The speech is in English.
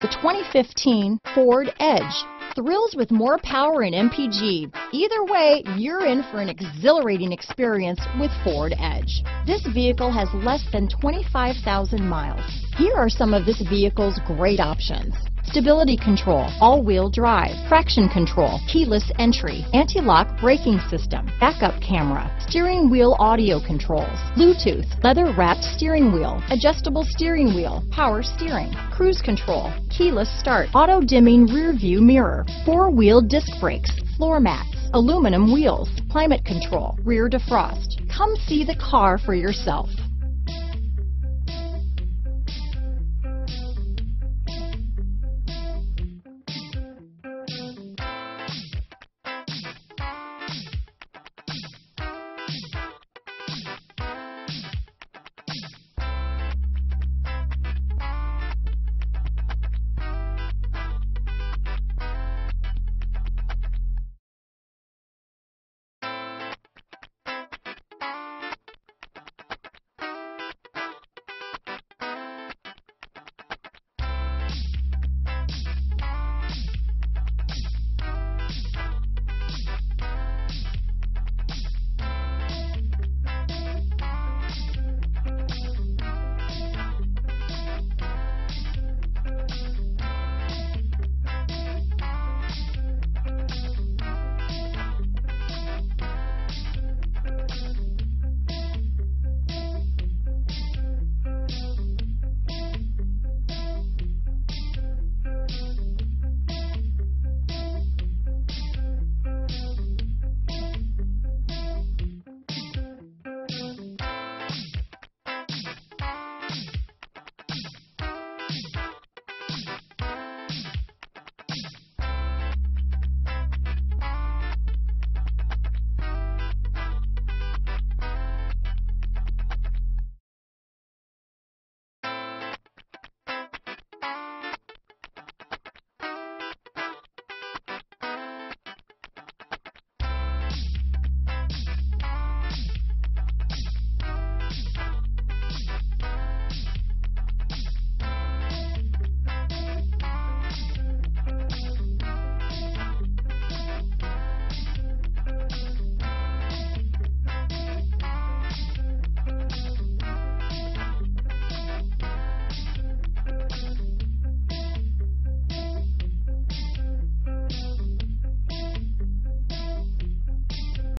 The 2015 Ford Edge. Thrills with more power and MPG. Either way, you're in for an exhilarating experience with Ford Edge. This vehicle has less than 25,000 miles. Here are some of this vehicle's great options: stability control, all-wheel drive, traction control, keyless entry, anti-lock braking system, backup camera, steering wheel audio controls, Bluetooth, leather-wrapped steering wheel, adjustable steering wheel, power steering, cruise control, keyless start, auto-dimming rear view mirror, four-wheel disc brakes, floor mats, aluminum wheels, climate control, rear defrost. Come see the car for yourself.